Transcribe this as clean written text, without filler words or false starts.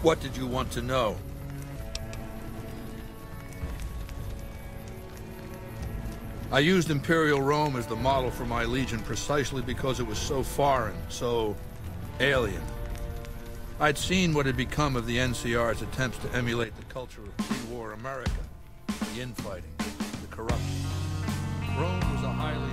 What did you want to know? I used Imperial Rome as the model for my legion precisely because it was so foreign, so alien. I'd seen what had become of the NCR's attempts to emulate the culture of pre-war America, the infighting, the corruption. Rome was a highly